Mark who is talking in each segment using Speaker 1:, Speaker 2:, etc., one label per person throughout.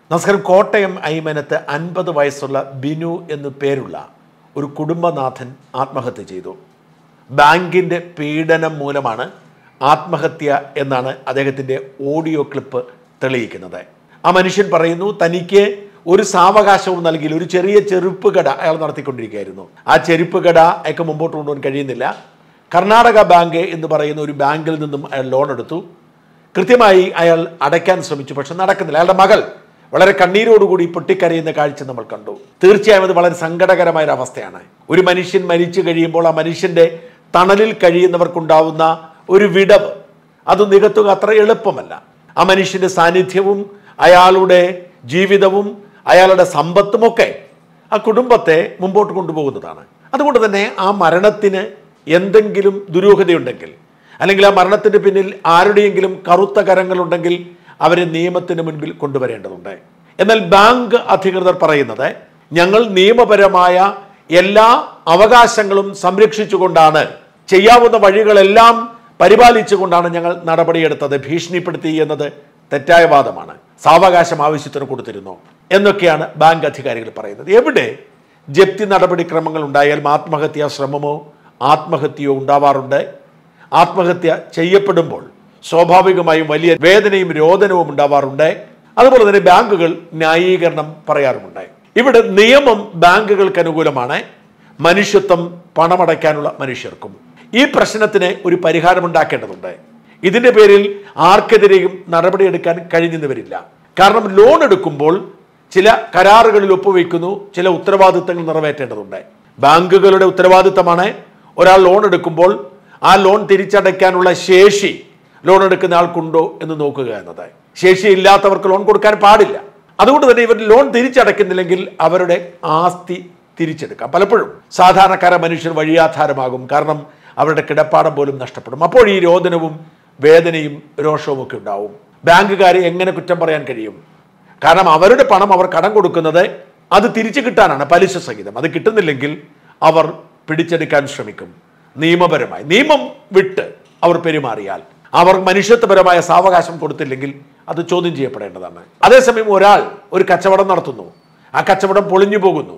Speaker 1: നമസ്കാരം. കോട്ടയം ഐമനത്ത് 50 വയസ്സുള്ള ബിനു എന്നു പേരുള്ള ഒരു കുടുംബനാഥൻ ആത്മഹത്യ ചെയ്തു. ബാങ്കിൻ്റെ പീഡനം മൂലമാണ് ആത്മഹത്യ എന്നാണ് അദ്ദേഹത്തിൻ്റെ ഓഡിയോ ക്ലിപ്പ് തെളിയിക്കുന്നത്. ആ മനുഷ്യൻ പറയുന്നു, തനിക്ക് ഒരു സാവകാശവും നൽകിയില്ല. ഒരു ചെറിയ ചെരുപ്പ് കട അയാൾ നടത്തിക്കൊണ്ടിരിക്കുകയായിരുന്നു. ആ ചെരുപ്പ് കട അയാൾക്ക് മുമ്പോട്ട് കൊണ്ടുപോകാൻ കഴിയുന്നില്ല. കർണാടക ബാങ്ക് എന്ന് പറയുന്ന ഒരു ബാങ്കിൽ നിന്നും അയാൾ ലോൺ എടുത്തു. കൃത്യമായി അയാൾ അടയ്ക്കാൻ ശ്രമിച്ചു, പക്ഷെ നടക്കുന്നില്ല. അയാളുടെ മകൾ വളരെ കണ്ണീരോടുകൂടി പൊട്ടിക്കരയുന്ന കാഴ്ച നമ്മൾ കണ്ടു. തീർച്ചയായും അത് വളരെ സങ്കടകരമായ ഒരു അവസ്ഥയാണ്. ഒരു മനുഷ്യൻ മരിച്ചു കഴിയുമ്പോൾ ആ മനുഷ്യൻ്റെ തണലിൽ കഴിയുന്നവർക്കുണ്ടാവുന്ന ഒരു വിടവ് അത് നികത്തുക അത്ര എളുപ്പമല്ല. ആ മനുഷ്യൻ്റെ സാന്നിധ്യവും അയാളുടെ ജീവിതവും അയാളുടെ സമ്പത്തുമൊക്കെ ആ കുടുംബത്തെ മുമ്പോട്ട് കൊണ്ടുപോകുന്നതാണ്. അതുകൊണ്ട് തന്നെ ആ മരണത്തിന് എന്തെങ്കിലും ദുരൂഹതയുണ്ടെങ്കിൽ, അല്ലെങ്കിൽ ആ മരണത്തിന് പിന്നിൽ ആരുടെയെങ്കിലും കറുത്ത കരങ്ങളുണ്ടെങ്കിൽ അവരെ നിയമത്തിന് മുൻപിൽ കൊണ്ടുവരേണ്ടതുണ്ട്. എന്നാൽ ബാങ്ക് അധികൃതർ പറയുന്നത്, ഞങ്ങൾ നിയമപരമായ എല്ലാ അവകാശങ്ങളും സംരക്ഷിച്ചുകൊണ്ടാണ്, ചെയ്യാവുന്ന വഴികളെല്ലാം പരിപാലിച്ചുകൊണ്ടാണ് ഞങ്ങൾ നടപടിയെടുത്തത്. ഭീഷണിപ്പെടുത്തി എന്നത് തെറ്റായ വാദമാണ്. സാവകാശം ആവശ്യത്തിന് കൊടുത്തിരുന്നു എന്നൊക്കെയാണ് ബാങ്ക് അധികാരികൾ പറയുന്നത്. എവിടെ ജപ്തി നടപടിക്രമങ്ങൾ ഉണ്ടായാലും ആത്മഹത്യാ ശ്രമമോ ആത്മഹത്യയോ ഉണ്ടാവാറുണ്ട്. ആത്മഹത്യ ചെയ്യപ്പെടുമ്പോൾ സ്വാഭാവികമായും വലിയ വേദനയും രോദനവും ഉണ്ടാവാറുണ്ട്. അതുപോലെ തന്നെ ബാങ്കുകൾ ന്യായീകരണം പറയാറുമുണ്ട്. ഇവിടെ നിയമം ബാങ്കുകൾക്ക് അനുകൂലമാണ്, മനുഷ്യത്വം പണമടയ്ക്കാനുള്ള മനുഷ്യർക്കും. ഈ പ്രശ്നത്തിന് ഒരു പരിഹാരമുണ്ടാക്കേണ്ടതുണ്ട്. ഇതിൻ്റെ പേരിൽ ആർക്കെതിരെയും നടപടിയെടുക്കാൻ കഴിഞ്ഞെന്ന് വരില്ല. കാരണം ലോൺ എടുക്കുമ്പോൾ ചില കരാറുകളിൽ ഒപ്പുവെക്കുന്നു, ചില ഉത്തരവാദിത്തങ്ങൾ നിറവേറ്റേണ്ടതുണ്ട്. ബാങ്കുകളുടെ ഉത്തരവാദിത്തമാണ് ഒരാൾ ലോൺ എടുക്കുമ്പോൾ ആ ലോൺ തിരിച്ചടയ്ക്കാനുള്ള ശേഷി ലോൺ എടുക്കുന്ന ആൾക്കുണ്ടോ എന്ന് നോക്കുക എന്നത്. ശേഷിയില്ലാത്തവർക്ക് ലോൺ കൊടുക്കാൻ പാടില്ല. അതുകൊണ്ട് തന്നെ ഇവർ ലോൺ തിരിച്ചടയ്ക്കുന്നില്ലെങ്കിൽ അവരുടെ ആസ്തി തിരിച്ചെടുക്കാം. പലപ്പോഴും സാധാരണക്കാര മനുഷ്യർ വഴിയാധാരമാകും. കാരണം അവരുടെ കിടപ്പാടം പോലും നഷ്ടപ്പെടും. അപ്പോൾ ഈ രോദനവും വേദനയും രോഷവും ഒക്കെ ഉണ്ടാവും. ബാങ്കുകാരെ എങ്ങനെ കുറ്റം പറയാൻ കഴിയും? കാരണം അവരുടെ പണം അവർ കടം കൊടുക്കുന്നത് അത് തിരിച്ചു കിട്ടാനാണ്, പലിശ സഹിതം. അത് കിട്ടുന്നില്ലെങ്കിൽ അവർ പിടിച്ചെടുക്കാൻ ശ്രമിക്കും. നിയമപരമായി നിയമം വിട്ട് അവർ പെരുമാറിയാൽ, അവർ മനുഷ്യത്വപരമായ സാവകാശം കൊടുത്തില്ലെങ്കിൽ അത് ചോദ്യം ചെയ്യപ്പെടേണ്ടതാണ്. അതേസമയം ഒരാൾ ഒരു കച്ചവടം നടത്തുന്നു, ആ കച്ചവടം പൊളിഞ്ഞു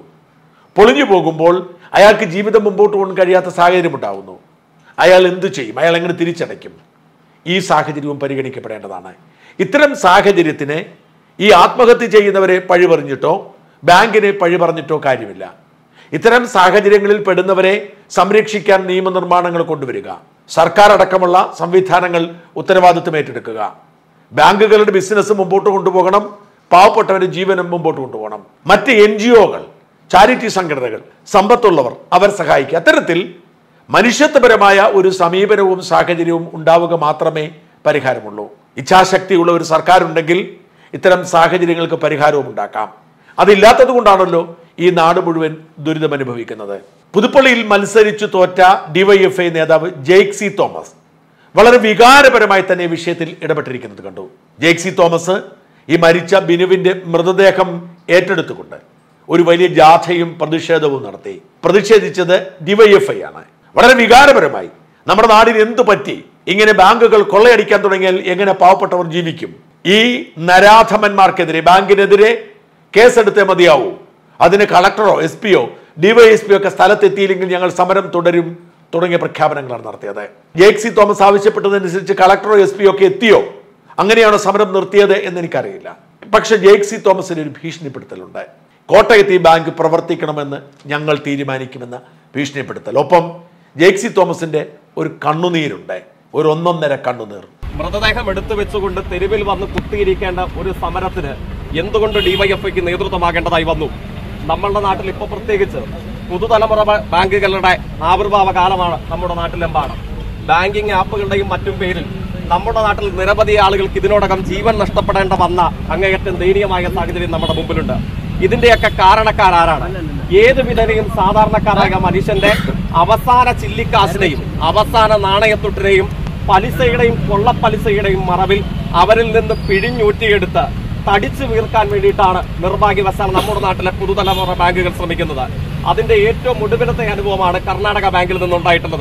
Speaker 1: പോകുമ്പോൾ അയാൾക്ക് ജീവിതം മുമ്പോട്ട് പോകാൻ കഴിയാത്ത സാഹചര്യം ഉണ്ടാകുന്നു. അയാൾ എന്തു ചെയ്യും? അയാൾ എങ്ങനെ തിരിച്ചടയ്ക്കും? ഈ സാഹചര്യവും പരിഗണിക്കപ്പെടേണ്ടതാണ്. ഇത്തരം സാഹചര്യത്തിന് ഈ ആത്മഹത്യ ചെയ്യുന്നവരെ പഴി പറഞ്ഞിട്ടോ ബാങ്കിനെ പഴി പറഞ്ഞിട്ടോ കാര്യമില്ല. ഇത്തരം സാഹചര്യങ്ങളിൽ പെടുന്നവരെ സംരക്ഷിക്കാൻ നിയമനിർമ്മാണങ്ങൾ കൊണ്ടുവരിക, സർക്കാർ അടക്കമുള്ള സംവിധാനങ്ങൾ ഉത്തരവാദിത്വം ഏറ്റെടുക്കുക. ബാങ്കുകളുടെ ബിസിനസ് മുമ്പോട്ട് കൊണ്ടുപോകണം, പാവപ്പെട്ടവരുടെ ജീവനും മുമ്പോട്ട് കൊണ്ടുപോകണം. മറ്റ് NGOകൾ, ചാരിറ്റി സംഘടനകൾ, സമ്പത്തുള്ളവർ അവർ സഹായിക്കുക. അത്തരത്തിൽ മനുഷ്യത്വപരമായ ഒരു സമീപനവും സാഹചര്യവും ഉണ്ടാവുക മാത്രമേ പരിഹാരമുള്ളൂ. ഇച്ഛാശക്തിയുള്ള ഒരു സർക്കാർ ഉണ്ടെങ്കിൽ ഇത്തരം സാഹചര്യങ്ങൾക്ക് പരിഹാരവും ഉണ്ടാക്കാം. അതില്ലാത്തത് കൊണ്ടാണല്ലോ ഈ നാട് മുഴുവൻ ദുരിതം അനുഭവിക്കുന്നത്. പുതുപ്പള്ളിയിൽ മത്സരിച്ചു തോറ്റ DYFI നേതാവ് ജെയ്ക്സി തോമസ് വളരെ വികാരപരമായി തന്നെ വിഷയത്തിൽ ഇടപെട്ടിരിക്കുന്നത് കണ്ടു. ജെയ്ക്സി തോമസ് ഈ മരിച്ച ബിനുവിന്റെ മൃതദേഹം ഏറ്റെടുത്തുകൊണ്ട് ഒരു വലിയ ജാഥയും പ്രതിഷേധവും നടത്തി. പ്രതിഷേധിച്ചത് DYFI ആണ്. വളരെ വികാരപരമായി നമ്മുടെ നാടിന് എന്തു പറ്റി? ഇങ്ങനെ ബാങ്കുകൾ കൊള്ളയടിക്കാൻ തുടങ്ങിയാൽ എങ്ങനെ പാവപ്പെട്ടവർ ജീവിക്കും? ഈ നരാധമന്മാർക്കെതിരെ, ബാങ്കിനെതിരെ കേസെടുത്തേ മതിയാവൂ. അതിന് കളക്ടറോ SP-യോ DYSP ഒക്കെ സ്ഥലത്തെത്തിയില്ലെങ്കിൽ ഞങ്ങൾ സമരം തുടരും തുടങ്ങിയ പ്രഖ്യാപനങ്ങളാണ് നടത്തിയത്. ജെയ്ക്സി തോമസ് ആവശ്യപ്പെട്ടതനുസരിച്ച് കളക്ടറോ SP-യോ ഒക്കെ എത്തിയോ? അങ്ങനെയാണോ സമരം നിർത്തിയത് എന്ന് എനിക്കറിയില്ല. പക്ഷെ ജെയ്ക്സി തോമസിന് ഒരു ഭീഷണിപ്പെടുത്തലുണ്ട്. കോട്ടയത്ത് ഈ ബാങ്ക് പ്രവർത്തിക്കണമെന്ന് ഞങ്ങൾ തീരുമാനിക്കുമെന്ന ഭീഷണിപ്പെടുത്തൽ. ഒപ്പം ജെയ്ക്സി തോമസിന്റെ ഒരു കണ്ണുനീരുണ്ട്, ഒരു 1.5 കണ്ണുനീർ.
Speaker 2: മൃതദേഹം എടുത്തു വെച്ചുകൊണ്ട് തെരുവിൽ വന്ന് കുത്തിയിരിക്കേണ്ട ഒരു സമരത്തിന് എന്തുകൊണ്ട് DYFIക്ക് നേതൃത്വമാകേണ്ടതായി വന്നു? നമ്മളുടെ നാട്ടിൽ ഇപ്പോൾ പ്രത്യേകിച്ച് പുതുതലമുറ ബാങ്കുകളുടെ ആവിർഭാവ കാലമാണ് നമ്മുടെ നാട്ടിലെമ്പാടും. ബാങ്കിങ് ആപ്പുകളുടെയും മറ്റും പേരിൽ നമ്മുടെ നാട്ടിൽ നിരവധി ആളുകൾക്ക് ഇതിനോടകം ജീവൻ നഷ്ടപ്പെടേണ്ട വന്ന അങ്ങേയറ്റം ദയനീയമായ സാഹചര്യം നമ്മുടെ മുമ്പിലുണ്ട്. ഇതിന്റെയൊക്കെ കാരണക്കാരാണ്? ഏത് വിധനെയും സാധാരണക്കാരായ മനുഷ്യന്റെ അവസാന ചില്ലിക്കാശിനെയും അവസാന നാണയത്തുട്ടിനെയും പലിശയുടെയും കൊള്ളപ്പലിശയുടെയും മറവിൽ അവരിൽ നിന്ന് പിഴിഞ്ഞൂറ്റിയെടുത്ത് തടിച്ചു വീർക്കാൻ വേണ്ടിയിട്ടാണ് നിർഭാഗ്യവശാൽ നമ്മുടെ നാട്ടിലെ പുതുതലമുറ ബാങ്കുകൾ ശ്രമിക്കുന്നത്. അതിന്റെ ഏറ്റവും ഒടുവിലത്തെ അനുഭവമാണ് കർണാടക ബാങ്കിൽ നിന്നുണ്ടായിട്ടുള്ളത്.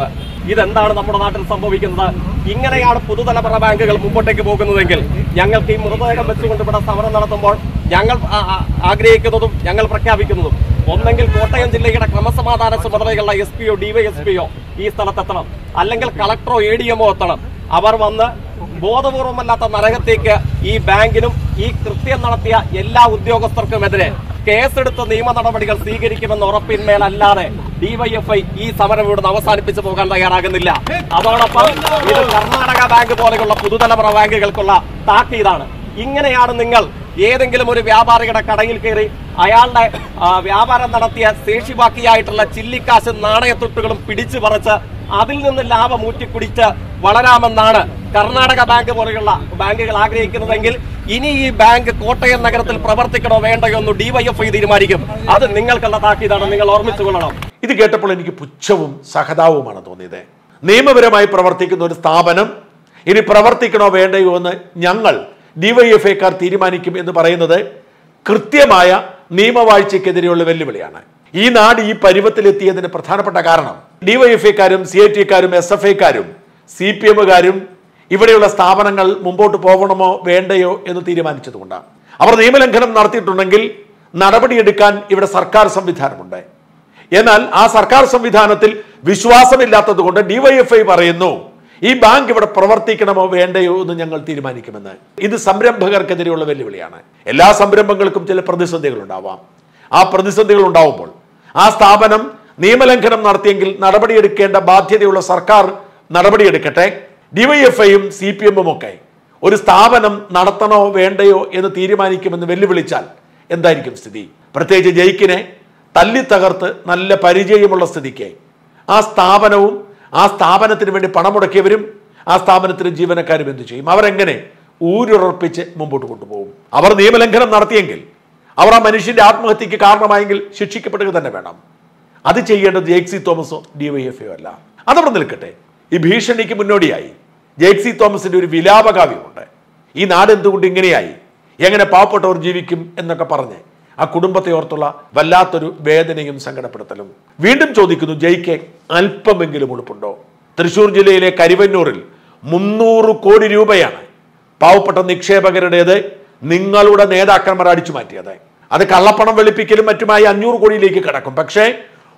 Speaker 2: ഇതെന്താണ് നമ്മുടെ നാട്ടിൽ സംഭവിക്കുന്നത്? ഇങ്ങനെയാണ് പുതുതലമുറ ബാങ്കുകൾ മുമ്പോട്ടേക്ക് പോകുന്നതെങ്കിൽ ഞങ്ങൾക്ക് ഈ മൃതദേഹം വെച്ചുകൊണ്ട് ഇവിടെ സമരം നടത്തുമ്പോൾ ഞങ്ങൾ ആഗ്രഹിക്കുന്നതും ഞങ്ങൾ പ്രഖ്യാപിക്കുന്നതും ഒന്നെങ്കിൽ കോട്ടയം ജില്ലയുടെ ക്രമസമാധാന ചുമതലയുള്ള SP യോ DYSP യോ ഈ സ്ഥലത്തെത്തണം, അല്ലെങ്കിൽ കളക്ടറോ ADMO എത്തണം. അവർ വന്ന് ബോധപൂർവമല്ലാത്ത നരകത്തേക്ക് ഈ ബാങ്കിനും ഈ കൃത്യം നടത്തിയ എല്ലാ ഉദ്യോഗസ്ഥർക്കുമെതിരെ കേസെടുത്ത് നിയമ നടപടികൾ സ്വീകരിക്കുമെന്ന ഉറപ്പിന്മേലല്ലാതെ DYFI ഈ സമരം ഇവിടുന്ന് അവസാനിപ്പിച്ചു പോകാൻ തയ്യാറാകുന്നില്ല. അതോടൊപ്പം ഇത് കർണാടക ബാങ്ക് പോലെയുള്ള പുതുതലമുറ ബാങ്കുകൾക്കുള്ള താക്കീതാണ്. ഇങ്ങനെയാണ് നിങ്ങൾ ഏതെങ്കിലും ഒരു വ്യാപാരിയുടെ കടയിൽ കയറി അയാളുടെ വ്യാപാരം നടത്തിയ ശേഷിബാക്കിയായിട്ടുള്ള ചില്ലിക്കാശും നാണയത്തൊട്ടുകളും പിടിച്ചു പറിച്ച് അതിൽ നിന്ന് ലാഭം ഊറ്റിക്കുടിച്ച് വളരാമെന്നാണ് കർണാടക ബാങ്ക് പോലെയുള്ള ബാങ്കുകൾ ആഗ്രഹിക്കുന്നതെങ്കിൽ ഇനി ഈ ബാങ്ക് കോട്ടയം നഗരത്തിൽ പ്രവർത്തിക്കണോ വേണ്ടയോ എന്ന് DYFI തീരുമാനിക്കും. അത് നിങ്ങൾക്കുള്ള താക്കീതാണ്, നിങ്ങൾ ഓർമ്മിച്ചുകൊള്ളണം.
Speaker 1: ഇത് കേട്ടപ്പോൾ എനിക്ക് പുച്ഛവും സഹതാവുമാണ് തോന്നിയത്. നിയമപരമായി പ്രവർത്തിക്കുന്ന ഒരു സ്ഥാപനം ഇനി പ്രവർത്തിക്കണോ വേണ്ടയോ എന്ന് ഞങ്ങൾ DYFIക്കാർ തീരുമാനിക്കും എന്ന് പറയുന്നത് കൃത്യമായ നിയമവാഴ്ചയ്ക്കെതിരെയുള്ള വെല്ലുവിളിയാണ്. ഈ നാട് ഈ പരുവത്തിലെത്തിയതിന് പ്രധാനപ്പെട്ട കാരണം DYFIക്കാരും CITക്കാരും SFIക്കാരും CPMകാരും ഇവിടെയുള്ള സ്ഥാപനങ്ങൾ മുമ്പോട്ട് പോകണമോ വേണ്ടയോ എന്ന് തീരുമാനിച്ചതുകൊണ്ടാണ്. അവർ നിയമലംഘനം നടത്തിയിട്ടുണ്ടെങ്കിൽ നടപടിയെടുക്കാൻ ഇവിടെ സർക്കാർ സംവിധാനമുണ്ട്. എന്നാൽ ആ സർക്കാർ സംവിധാനത്തിൽ വിശ്വാസമില്ലാത്തത് കൊണ്ട് DYFI പറയുന്നു ഈ ബാങ്ക് ഇവിടെ പ്രവർത്തിക്കണമോ വേണ്ടയോ എന്ന് ഞങ്ങൾ തീരുമാനിക്കുമെന്ന്. ഇത് സംരംഭകർക്കെതിരെയുള്ള വെല്ലുവിളിയാണ്. എല്ലാ സംരംഭങ്ങൾക്കും ചില പ്രതിസന്ധികൾ ഉണ്ടാവാം. ആ പ്രതിസന്ധികൾ ഉണ്ടാവുമ്പോൾ ആ സ്ഥാപനം നിയമലംഘനം നടത്തിയെങ്കിൽ നടപടിയെടുക്കേണ്ട ബാധ്യതയുള്ള സർക്കാർ നടപടിയെടുക്കട്ടെ. DYFIയും CPMും ഒക്കെ ഒരു സ്ഥാപനം നടത്തണോ വേണ്ടയോ എന്ന് തീരുമാനിക്കുമെന്ന് വെല്ലുവിളിച്ചാൽ എന്തായിരിക്കും സ്ഥിതി? പ്രത്യേകിച്ച് ജയിക്കിനെ തല്ലി തകർത്ത് നല്ല പരിചയമുള്ള സ്ഥിതിക്ക് ആ സ്ഥാപനവും ആ സ്ഥാപനത്തിന് വേണ്ടി പണം മുടക്കിയവരും ആ സ്ഥാപനത്തിന് ജീവനക്കാരും എന്തു ചെയ്യും? അവരെങ്ങനെ ഊരുറപ്പിച്ച് മുമ്പോട്ട് കൊണ്ടുപോകും? അവർ നിയമലംഘനം നടത്തിയെങ്കിൽ, അവർ ആ മനുഷ്യന്റെ ആത്മഹത്യക്ക് കാരണമായെങ്കിൽ ശിക്ഷിക്കപ്പെടുക തന്നെ വേണം. അത് ചെയ്യേണ്ടത് ജെയ്ക്സി തോമസോ DYFIയോ അല്ല. അതവിടെ നിൽക്കട്ടെ. ഈ ഭീഷണിക്ക് മുന്നോടിയായി ജെയ്ക്സി തോമസിന്റെ ഒരു വിലാപകാവ്യമുണ്ട്. ഈ നാട് എന്തുകൊണ്ട് ഇങ്ങനെയായി, എങ്ങനെ പാവപ്പെട്ടവർ ജീവിക്കും എന്നൊക്കെ പറഞ്ഞ് ആ കുടുംബത്തെ ഓർത്തുള്ള വല്ലാത്തൊരു വേദനയും സങ്കടപ്പെടുത്തലും. വീണ്ടും ചോദിക്കുന്നു, ജയിക്ക് അല്പമെങ്കിലും ഉളുപ്പുണ്ടോ? തൃശൂർ ജില്ലയിലെ കരിവന്നൂരിൽ 300 കോടി രൂപയാണ് പാവപ്പെട്ട നിക്ഷേപകരുടേത് നിങ്ങളുടെ നേതാക്കന്മാർ അടിച്ചു മാറ്റിയത്. അത് കള്ളപ്പണം വെളുപ്പിക്കലും മറ്റുമായി 500 കോടിയിലേക്ക് കടക്കും. പക്ഷേ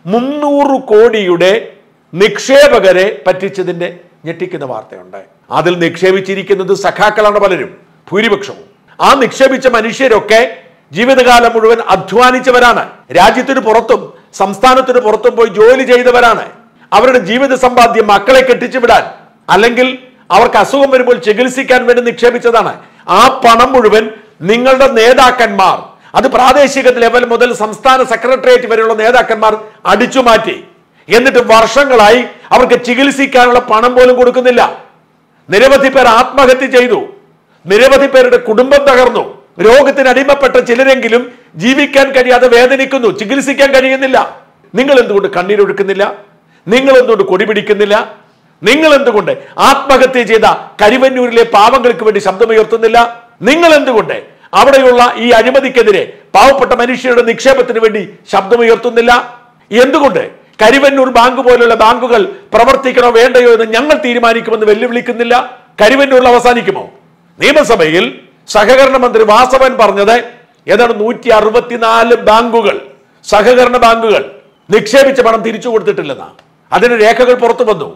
Speaker 1: 300 കോടിയുടെ നിക്ഷേപകരെ പറ്റിച്ചതിന്റെ ഞെട്ടിക്കുന്ന വാർത്തയുണ്ട്. അതിൽ നിക്ഷേപിച്ചിരിക്കുന്നത് സഖാക്കളാണ് പലരും, ഭൂരിപക്ഷവും. ആ നിക്ഷേപിച്ച മനുഷ്യരൊക്കെ ജീവിതകാലം മുഴുവൻ അധ്വാനിച്ചവരാണ്. രാജ്യത്തിന് പുറത്തും സംസ്ഥാനത്തിന് പുറത്തും പോയി ജോലി ചെയ്തവരാണ്. അവരുടെ ജീവിത സമ്പാദ്യം മക്കളെ കെട്ടിച്ചു വിടാൻ അല്ലെങ്കിൽ അവർക്ക് അസുഖം വരുമ്പോൾ ചികിത്സിക്കാൻ വേണ്ടി നിക്ഷേപിച്ചതാണ്. ആ പണം മുഴുവൻ നിങ്ങളുടെ നേതാക്കന്മാർ, അത് പ്രാദേശിക ലെവൽ മുതൽ സംസ്ഥാന സെക്രട്ടേറിയറ്റ് വരെയുള്ള നേതാക്കന്മാർ അടിച്ചു മാറ്റി. എന്നിട്ട് വർഷങ്ങളായി അവർക്ക് ചികിത്സിക്കാനുള്ള പണം പോലും കൊടുക്കുന്നില്ല. നിരവധി പേർ ആത്മഹത്യ ചെയ്തു. നിരവധി പേരുടെ കുടുംബം തകർന്നു. രോഗത്തിന് അടിമപ്പെട്ട ചിലരെങ്കിലും ജീവിക്കാൻ കഴിയാതെ വേദനിക്കുന്നു, ചികിത്സിക്കാൻ കഴിയുന്നില്ല. നിങ്ങൾ എന്തുകൊണ്ട് കണ്ണീരൊഴുക്കുന്നില്ല? നിങ്ങൾ എന്തുകൊണ്ട് കൊടി പിടിക്കുന്നില്ല? നിങ്ങൾ എന്തുകൊണ്ട് ആത്മഹത്യ ചെയ്ത കരിവന്നൂരിലെ പാവങ്ങൾക്ക് വേണ്ടി ശബ്ദമുയർത്തുന്നില്ല? നിങ്ങൾ എന്തുകൊണ്ട് അവിടെയുള്ള ഈ അഴിമതിക്കെതിരെ പാവപ്പെട്ട മനുഷ്യരുടെ നിക്ഷേപത്തിന് വേണ്ടി ശബ്ദമുയർത്തുന്നില്ല? എന്തുകൊണ്ട് കരിവന്നൂർ ബാങ്ക് പോലുള്ള ബാങ്കുകൾ പ്രവർത്തിക്കണോ വേണ്ടയോ എന്ന് ഞങ്ങൾ തീരുമാനിക്കുമെന്ന് വെല്ലുവിളിക്കുന്നില്ല? കരിവന്നൂരിൽ അവസാനിക്കുമോ? നിയമസഭയിൽ സഹകരണ മന്ത്രി വാസവൻ പറഞ്ഞത് ഏതാണ് 164 ബാങ്കുകൾ, സഹകരണ ബാങ്കുകൾ നിക്ഷേപിച്ച പണം തിരിച്ചു കൊടുത്തിട്ടില്ലെന്നാ. അതിന് രേഖകൾ പുറത്തു വന്നു.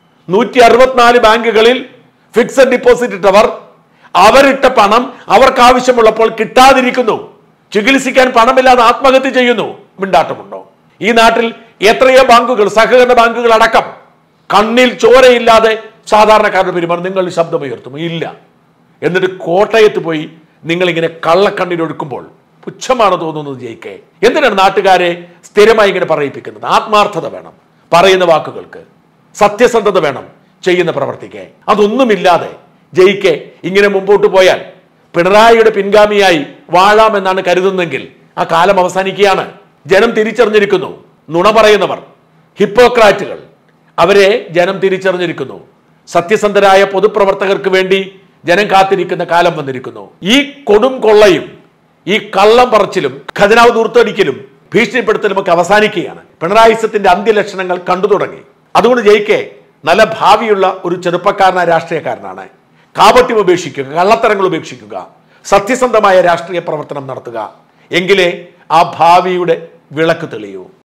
Speaker 1: 164 ബാങ്കുകളിൽ ഫിക്സഡ് ഡിപ്പോസിറ്റ് ഇട്ടവർ അവരിട്ട പണം അവർക്ക് ആവശ്യമുള്ളപ്പോൾ കിട്ടാതിരിക്കുന്നു. ചികിത്സിക്കാൻ പണമില്ലാതെ ആത്മഹത്യ ചെയ്യുന്നു. മിണ്ടാട്ടമുണ്ടോ? ഈ നാട്ടിൽ എത്രയോ ബാങ്കുകൾ, സഹകരണ ബാങ്കുകൾ അടക്കം കണ്ണിൽ ചോരയില്ലാതെ സാധാരണക്കാരുടെ പെരുമാറും. നിങ്ങൾ ശബ്ദമുയർത്തുമോ? ഇല്ല. എന്നിട്ട് കോട്ടയത്ത് പോയി നിങ്ങളിങ്ങനെ കള്ളക്കണ്ണീരൊഴുക്കുമ്പോൾ പുച്ഛമാണ് തോന്നുന്നത്. ജയിക്കെ എന്തിനാണ് നാട്ടുകാരെ സ്ഥിരമായി ഇങ്ങനെ പറയിപ്പിക്കുന്നത്? ആത്മാർത്ഥത വേണം പറയുന്ന വാക്കുകൾക്ക്, സത്യസന്ധത വേണം ചെയ്യുന്ന പ്രവർത്തിക്ക്. അതൊന്നുമില്ലാതെ ജയിക്കെ ഇങ്ങനെ മുമ്പോട്ട് പോയാൽ പിണറായിയുടെ പിൻഗാമിയായി വാഴാമെന്നാണ് കരുതുന്നെങ്കിൽ ആ കാലം അവസാനിക്കുകയാണ്. ജനം തിരിച്ചറിഞ്ഞിരിക്കുന്നു. നുണ പറയുന്നവർ, ഹിപ്പോക്രാറ്റുകൾ, അവരെ ജനം തിരിച്ചറിഞ്ഞിരിക്കുന്നു. സത്യസന്ധരായ പൊതുപ്രവർത്തകർക്ക് വേണ്ടി ജനം കാത്തിരിക്കുന്ന കാലം വന്നിരിക്കുന്നു. ഈ കൊടും കൊള്ളയും ഈ കള്ളം പറച്ചിലും ഖജനാവ് ദൂർത്തടിക്കലും ഭീഷണിപ്പെടുത്തലും ഒക്കെ അവസാനിക്കുകയാണ്. പിണറായിസത്തിന്റെ അന്ത്യലക്ഷണങ്ങൾ കണ്ടു തുടങ്ങി. അതുകൊണ്ട് ജയിക്കെ നല്ല ഭാവിയുള്ള ഒരു ചെറുപ്പക്കാരനായ രാഷ്ട്രീയക്കാരനാണ്. കാപട്യം ഉപേക്ഷിക്കുക, കള്ളത്തരങ്ങൾ ഉപേക്ഷിക്കുക, സത്യസന്ധമായ രാഷ്ട്രീയ പ്രവർത്തനം നടത്തുക. എങ്കിലേ ആ ഭാവിയുടെ വിളക്ക് തെളിയൂ.